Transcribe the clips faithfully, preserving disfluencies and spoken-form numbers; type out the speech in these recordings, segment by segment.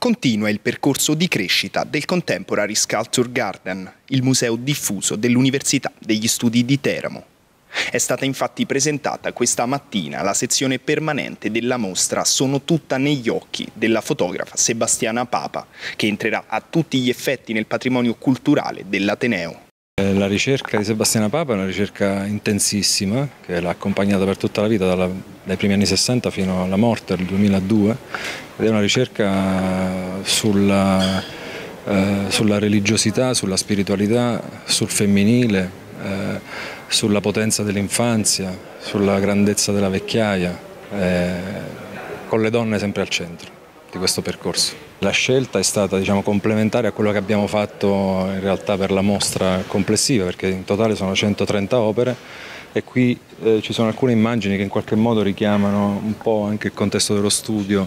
Continua il percorso di crescita del Contemporary Sculpture Garden, il museo diffuso dell'Università degli Studi di Teramo. È stata infatti presentata questa mattina la sezione permanente della mostra Sono tutta negli occhi della fotografa Sebastiana Papa, che entrerà a tutti gli effetti nel patrimonio culturale dell'Ateneo. La ricerca di Sebastiana Papa è una ricerca intensissima che l'ha accompagnata per tutta la vita, dalla, dai primi anni sessanta fino alla morte nel duemiladue, ed è una ricerca sulla, eh, sulla religiosità, sulla spiritualità, sul femminile, eh, sulla potenza dell'infanzia, sulla grandezza della vecchiaia, eh, con le donne sempre al centro di questo percorso. La scelta è stata, diciamo, complementare a quello che abbiamo fatto in realtà per la mostra complessiva, perché in totale sono centotrenta opere e qui eh, ci sono alcune immagini che in qualche modo richiamano un po' anche il contesto dello studio.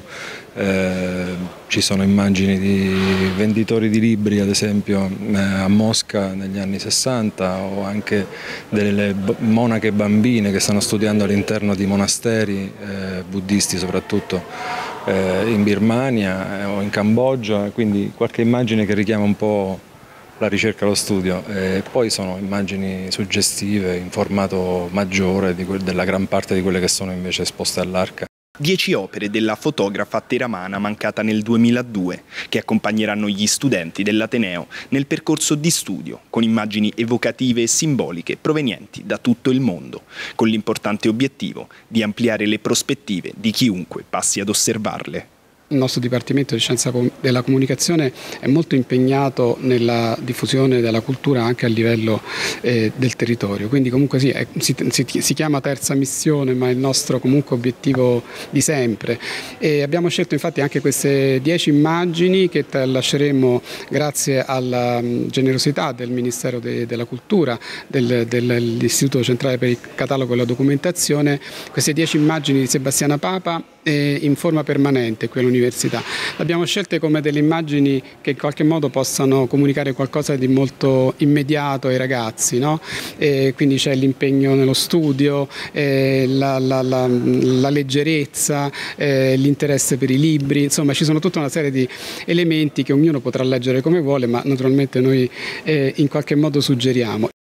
Eh, ci sono immagini di venditori di libri, ad esempio eh, a Mosca negli anni sessanta, o anche delle monache bambine che stanno studiando all'interno di monasteri eh, buddisti soprattutto in Birmania o in Cambogia, quindi qualche immagine che richiama un po' la ricerca allo studio. E poi sono immagini suggestive in formato maggiore di della gran parte di quelle che sono invece esposte all'Arca. Dieci opere della fotografa teramana mancata nel duemiladue, che accompagneranno gli studenti dell'Ateneo nel percorso di studio, con immagini evocative e simboliche provenienti da tutto il mondo, con l'importante obiettivo di ampliare le prospettive di chiunque passi ad osservarle. Il nostro Dipartimento di Scienza della Comunicazione è molto impegnato nella diffusione della cultura anche a livello eh, del territorio, quindi comunque sì, è, si, si, si chiama terza missione, ma è il nostro comunque obiettivo di sempre. E abbiamo scelto infatti anche queste dieci immagini che lasceremo grazie alla generosità del Ministero de, della Cultura, del, dell'Istituto Centrale per il Catalogo e la Documentazione, queste dieci immagini di Sebastiana Papa in forma permanente qui all'università. Le abbiamo scelte come delle immagini che in qualche modo possano comunicare qualcosa di molto immediato ai ragazzi, no? E quindi c'è l'impegno nello studio, eh, la, la, la, la leggerezza, eh, l'interesse per i libri, insomma ci sono tutta una serie di elementi che ognuno potrà leggere come vuole, ma naturalmente noi eh, in qualche modo suggeriamo.